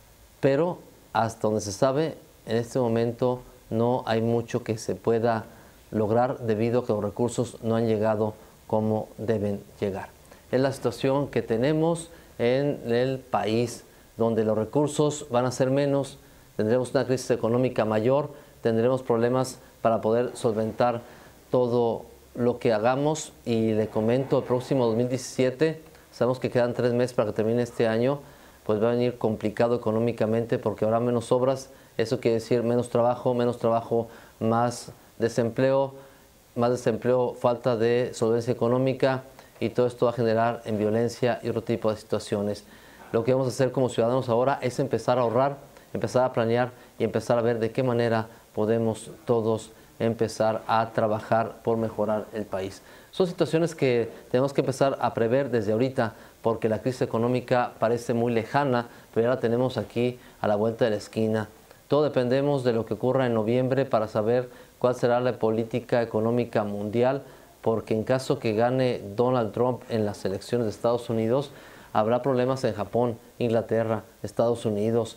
pero hasta donde se sabe, en este momento no hay mucho que se pueda lograr debido a que los recursos no han llegado como deben llegar. Es la situación que tenemos en el país, donde los recursos van a ser menos, tendremos una crisis económica mayor, tendremos problemas para poder solventar todo lo que hagamos. Y le comento, el próximo dos mil diecisiete, sabemos que quedan tres meses para que termine este año, pues va a venir complicado económicamente porque habrá menos obras. Eso quiere decir menos trabajo, menos trabajo, más desempleo, más desempleo, falta de solvencia económica, y todo esto va a generar en violencia y otro tipo de situaciones. Lo que vamos a hacer como ciudadanos ahora es empezar a ahorrar, empezar a planear y empezar a ver de qué manera podemos todos empezar a trabajar por mejorar el país. Son situaciones que tenemos que empezar a prever desde ahorita, porque la crisis económica parece muy lejana, pero ya la tenemos aquí a la vuelta de la esquina. Todo dependemos de lo que ocurra en noviembre para saber cuál será la política económica mundial, porque en caso que gane Donald Trump en las elecciones de Estados Unidos, habrá problemas en Japón, Inglaterra, Estados Unidos,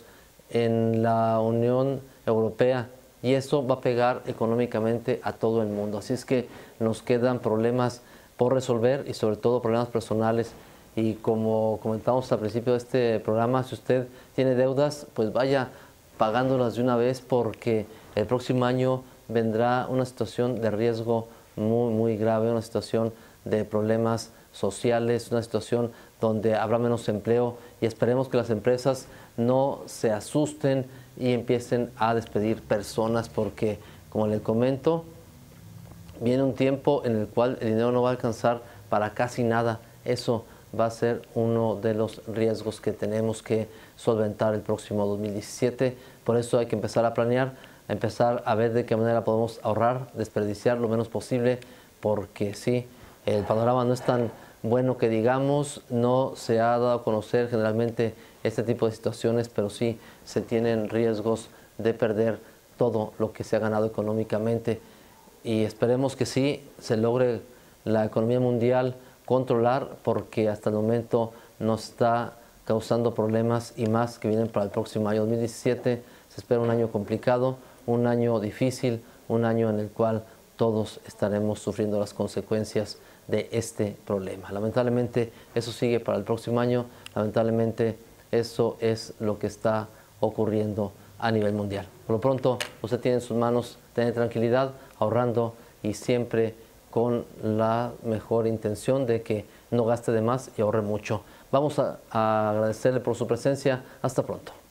en la Unión Europea, y eso va a pegar económicamente a todo el mundo. Así es que nos quedan problemas por resolver y sobre todo problemas personales. Y como comentamos al principio de este programa, si usted tiene deudas, pues vaya pagándolas de una vez, porque el próximo año vendrá una situación de riesgo muy, muy grave, una situación de problemas sociales, una situación donde habrá menos empleo, y esperemos que las empresas no se asusten y empiecen a despedir personas, porque, como les comento, viene un tiempo en el cual el dinero no va a alcanzar para casi nada. Eso va a ser uno de los riesgos que tenemos que solventar el próximo dos mil diecisiete. Por eso hay que empezar a planear, a empezar a ver de qué manera podemos ahorrar, desperdiciar lo menos posible, porque sí, el panorama no es tan bueno que digamos, no se ha dado a conocer generalmente este tipo de situaciones, pero sí se tienen riesgos de perder todo lo que se ha ganado económicamente, y esperemos que sí se logre la economía mundial controlar, porque hasta el momento nos está causando problemas, y más que vienen para el próximo año dos mil diecisiete. Se espera un año complicado, un año difícil, un año en el cual todos estaremos sufriendo las consecuencias de este problema. Lamentablemente eso sigue para el próximo año, lamentablemente eso es lo que está ocurriendo a nivel mundial. Por lo pronto, usted tiene en sus manos tener tranquilidad, ahorrando y siempre con la mejor intención de que no gaste de más y ahorre mucho. Vamos a, a agradecerle por su presencia. Hasta pronto.